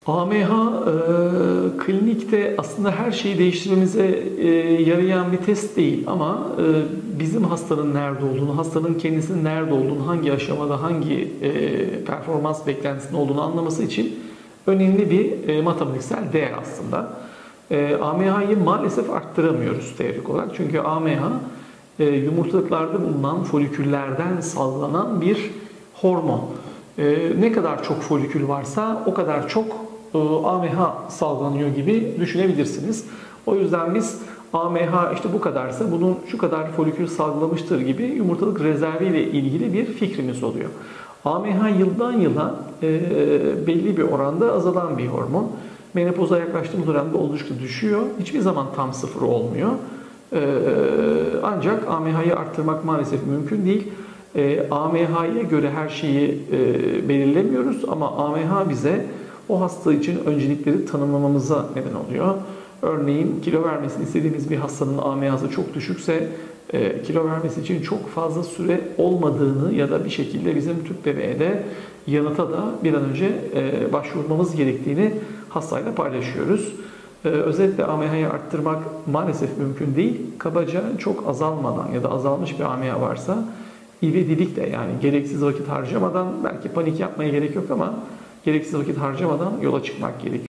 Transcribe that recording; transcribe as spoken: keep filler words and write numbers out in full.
A M H e, klinikte aslında her şeyi değiştirmemize e, yarayan bir test değil ama e, bizim hastanın nerede olduğunu, hastanın kendisinin nerede olduğunu, hangi aşamada, hangi e, performans beklentisinde olduğunu anlaması için önemli bir e, matematiksel değer aslında. E, A M H'yı maalesef arttıramıyoruz teorik olarak çünkü A M H e, yumurtalıklarda bulunan foliküllerden salgılanan bir hormon. E, ne kadar çok folikül varsa o kadar çok A M H salgılanıyor gibi düşünebilirsiniz. O yüzden biz A M H işte bu kadarsa bunun şu kadar folikül salgılamıştır gibi yumurtalık rezervi ile ilgili bir fikrimiz oluyor. A M H yıldan yıla e, belli bir oranda azalan bir hormon. Menopoza yaklaştığımız dönemde oldukça düşüyor. Hiçbir zaman tam sıfır olmuyor. E, ancak A M H'yı arttırmak maalesef mümkün değil. E, A M H'ye göre her şeyi e, belirlemiyoruz ama A M H bize o hasta için öncelikleri tanımlamamıza neden oluyor. Örneğin kilo vermesini istediğimiz bir hastanın A M H'sı çok düşükse e, kilo vermesi için çok fazla süre olmadığını ya da bir şekilde bizim tüp bebeğe yanıta da bir an önce e, başvurmamız gerektiğini hastayla paylaşıyoruz. E, özellikle A M H'yi arttırmak maalesef mümkün değil. Kabaca çok azalmadan ya da azalmış bir A M H varsa ivedilikle yani gereksiz vakit harcamadan belki panik yapmaya gerek yok ama gereksiz vakit harcamadan yola çıkmak gerekiyor.